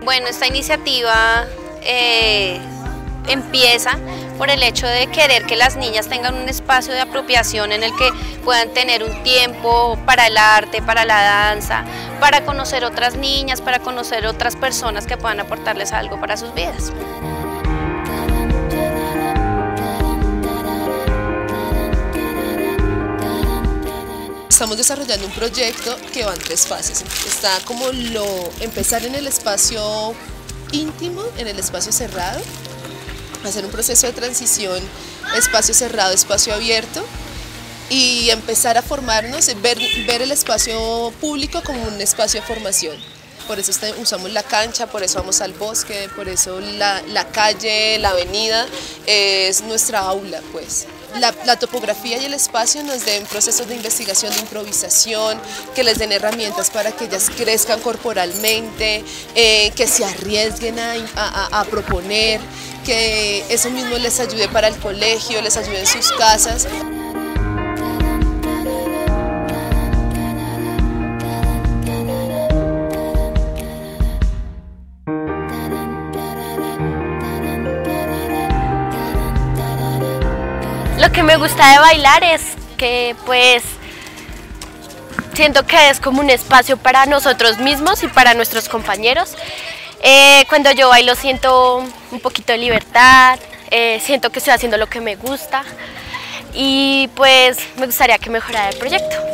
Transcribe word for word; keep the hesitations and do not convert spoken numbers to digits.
Bueno, esta iniciativa eh, empieza por el hecho de querer que las niñas tengan un espacio de apropiación en el que puedan tener un tiempo para el arte, para la danza, para conocer otras niñas, para conocer otras personas que puedan aportarles algo para sus vidas. Estamos desarrollando un proyecto que va en tres fases. Está como lo empezar en el espacio íntimo, en el espacio cerrado, hacer un proceso de transición, espacio cerrado, espacio abierto, y empezar a formarnos, ver, ver el espacio público como un espacio de formación. Por eso está, usamos la cancha, por eso vamos al bosque, por eso la, la calle, la avenida es nuestra aula, pues. La, la topografía y el espacio nos den procesos de investigación, de improvisación, que les den herramientas para que ellas crezcan corporalmente, eh, que se arriesguen a, a, a proponer, que eso mismo les ayude para el colegio, les ayude en sus casas. Lo que me gusta de bailar es que pues siento que es como un espacio para nosotros mismos y para nuestros compañeros. Eh, cuando yo bailo siento un poquito de libertad, eh, siento que estoy haciendo lo que me gusta y pues me gustaría que mejorara el proyecto.